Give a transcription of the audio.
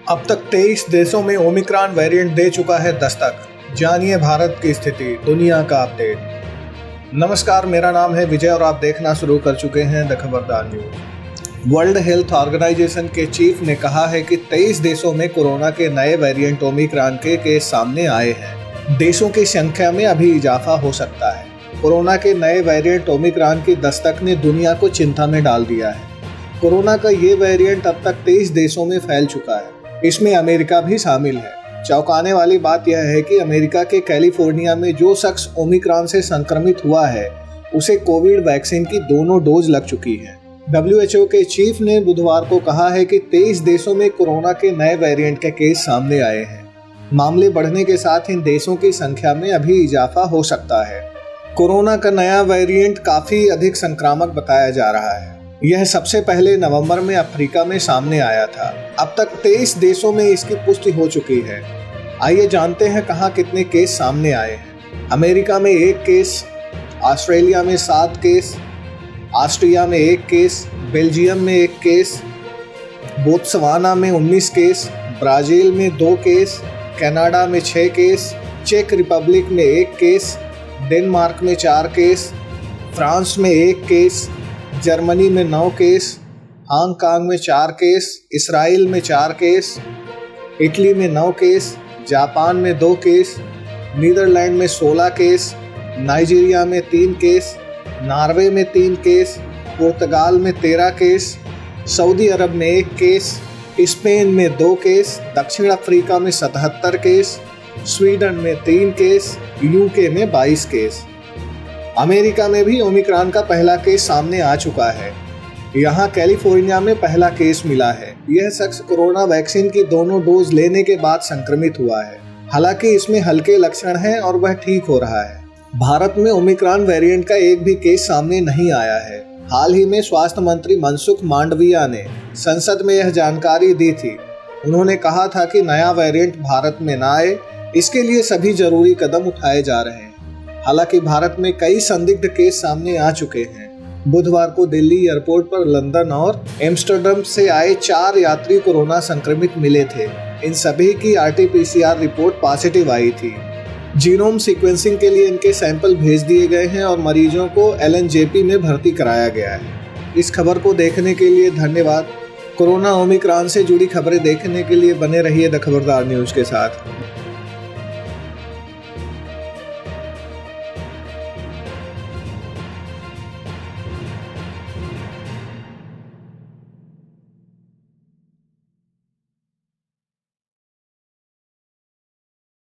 अब तक 23 देशों में ओमिक्रॉन वेरिएंट दे चुका है दस्तक। जानिए भारत की स्थिति, दुनिया का अपडेट। नमस्कार, मेरा नाम है विजय और आप देखना शुरू कर चुके हैं the Khabardar news. World health organization के चीफ ने कहा है कि 23 देशों में कोरोना के नए वेरिएंट ओमिक्रॉन के केस सामने आए हैं। देशों की संख्या में अभी इजाफा हो सकता है। कोरोना के नए वेरिएंट ओमिक्रॉन की दस्तक ने दुनिया को चिंता में डाल दिया है। कोरोना का ये वेरिएंट अब तक 23 देशों में फैल चुका है। इसमें अमेरिका भी शामिल है। चौंकाने वाली बात यह है कि अमेरिका के कैलिफोर्निया में जो शख्स ओमिक्रॉन से संक्रमित हुआ है उसे कोविड वैक्सीन की दोनों डोज लग चुकी है। WHO के चीफ ने बुधवार को कहा है कि 23 देशों में कोरोना के नए वेरिएंट के केस सामने आए हैं। मामले बढ़ने के साथ इन देशों की संख्या में अभी इजाफा हो सकता है। कोरोना का नया वेरिएंट काफी अधिक संक्रामक बताया जा रहा है। यह सबसे पहले नवंबर में अफ्रीका में सामने आया था। अब तक 23 देशों में इसकी पुष्टि हो चुकी है। आइए जानते हैं कहाँ कितने केस सामने आए हैं। अमेरिका में 1 केस, ऑस्ट्रेलिया में 7 केस, ऑस्ट्रिया में 1 केस, बेल्जियम में 1 केस, बोत्सवाना में 19 केस, ब्राजील में 2 केस, कनाडा में 6 केस, चेक रिपब्लिक में 1 केस, डेनमार्क में 4 केस, फ्रांस में 1 केस, जर्मनी में 9 केस, हांगकांग में 4 केस, इसराइल में 4 केस, इटली में 9 केस, जापान में 2 केस, नीदरलैंड में 16 केस, नाइजीरिया में 3 केस, नॉर्वे में 3 केस, पुर्तगाल में 13 केस, सऊदी अरब में 1 केस, स्पेन में 2 केस, दक्षिण अफ्रीका में 77 केस, स्वीडन में 3 केस, यूके में 22 केस। अमेरिका में भी ओमिक्रॉन का पहला केस सामने आ चुका है। यहाँ कैलिफोर्निया में पहला केस मिला है। यह शख्स कोरोना वैक्सीन की दोनों डोज लेने के बाद संक्रमित हुआ है। हालांकि इसमें हल्के लक्षण हैं और वह ठीक हो रहा है। भारत में ओमिक्रॉन वेरिएंट का एक भी केस सामने नहीं आया है। हाल ही में स्वास्थ्य मंत्री मनसुख मांडविया ने संसद में यह जानकारी दी थी। उन्होंने कहा था कि नया वेरिएंट भारत में न आए, इसके लिए सभी जरूरी कदम उठाए जा रहे हैं। हालांकि भारत में कई संदिग्ध केस सामने आ चुके हैं। बुधवार को दिल्ली एयरपोर्ट पर लंदन और एम्स्टर्डम से आए 4 यात्री कोरोना संक्रमित मिले थे। इन सभी की RT-PCR रिपोर्ट पॉजिटिव आई थी। जीनोम सीक्वेंसिंग के लिए इनके सैंपल भेज दिए गए हैं और मरीजों को LNJP में भर्ती कराया गया है। इस खबर को देखने के लिए धन्यवाद। कोरोना ओमिक्रॉन से जुड़ी खबरें देखने के लिए बने रहिए द खबरदार न्यूज के साथ।